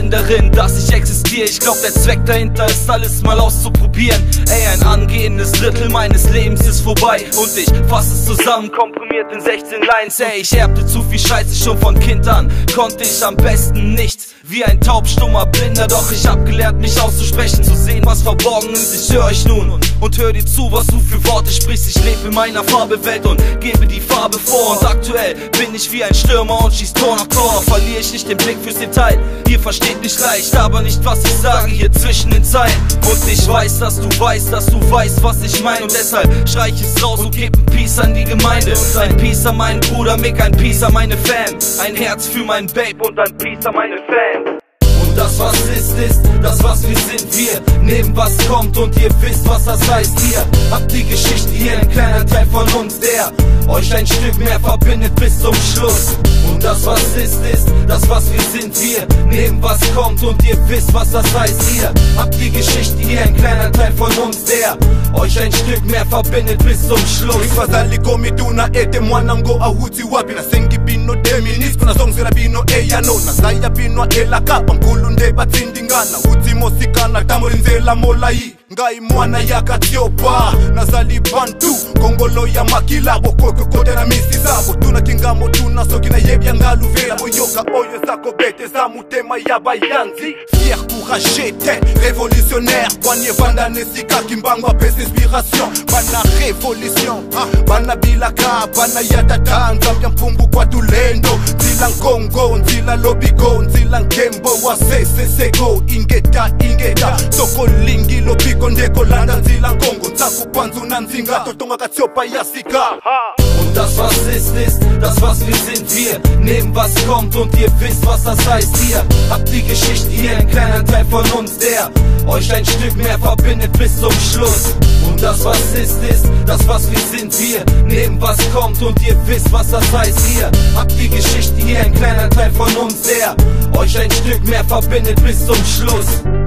Schein darin, dass ich existiere. Ich glaub, der Zweck dahinter ist, alles mal auszuprobieren. Ey, ein angehendes Drittel meines Lebens ist vorbei und ich fasse es zusammen, komprimiert in 16 Lines. Ey, ich erbte zu viel Scheiße schon von Kind an, konnte ich am besten nicht wie ein taubstummer Blinder. Doch ich hab gelernt, mich auszusprechen, zu sehen, was verborgen ist. Ich hör euch nun und hör dir zu, was du für Worte sprichst. Ich lebe in meiner Farbewelt und gebe die Farbe vor. Und aktuell bin ich wie ein Stürmer und schieß Tor nach Tor. Verliere ich nicht den Blick fürs Detail. Ihr versteht mich leicht, aber nicht, was ich sage hier zwischen den Zeilen. Und ich weiß, dass du weißt, was ich meine. Und deshalb schrei ich es raus und geb ein Peace an die Gemeinde. Ein Peace an meinen Bruder Mick, ein Peace an meine Fam. Ein Herz für mein Babe und ein Peace an meine Fans. Und das, was ist das, was wir sind. Wir nehmen, was kommt und ihr wisst, was das heißt. Ihr habt die Geschichte hier, ein kleiner Teil von uns, der euch ein Stück mehr verbindet bis zum Schluss. Und das, was ist das, was wir sind. Wir nehmen, was kommt und ihr wisst, was das heißt. Ihr habt die Geschichte hier, ein kleiner Teil von uns, der euch ein Stück mehr verbindet bis zum Schluss. Komiduna ete mwanango ahuti wapi na sengi bino deministo na songzera bino eyano na zaya bino elakapa mkulu nde batsindingana uti mosikana tamurinzela molai ngai mwana yakatiopa nazali bantu kongolo ya makilabo kokokote na misi zabo tuna kingamo tuna soki na yebya ngaluvela boyoka oyo zako bete za mutema ya bayanzi fier courageux révolutionnaire poignet vanda nesika kimbangwa pes inspiration bana révolution bana bilaka bana yatata nzambya mpungu kwa tulendo nzila nkongo nzila lobigo nzila nkembo wa sesesego ingeta soko lingi lobiko ndeko landa nzila nkongo nzaku kwanzu na nzinga totonga katsiopa yasika. Und das, was ist das, was wir sind. Wir nehmen, was kommt und ihr wisst, was das heißt. Ihr habt die Geschichte hier, ein kleiner Teil von uns, der euch ein Stück mehr verbindet bis zum Schluss. Und das, was ist das, was wir sind. Wir nehmen, was kommt und ihr wisst, was das heißt. Ihr habt die Geschichte hier, ein kleiner Teil von uns, der euch ein Stück mehr verbindet bis zum Schluss.